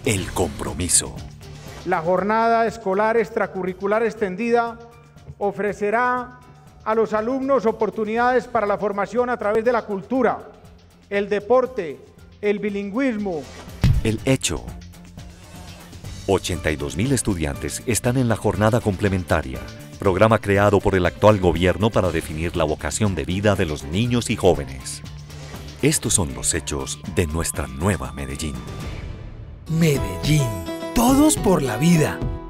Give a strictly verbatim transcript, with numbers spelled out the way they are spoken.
el compromiso. La jornada escolar extracurricular extendida ofrecerá a los alumnos oportunidades para la formación a través de la cultura, el deporte, el bilingüismo. El hecho. ochenta y dos mil estudiantes están en la jornada complementaria, programa creado por el actual gobierno para definir la vocación de vida de los niños y jóvenes. Estos son los hechos de nuestra nueva Medellín. Medellín, todos por la vida.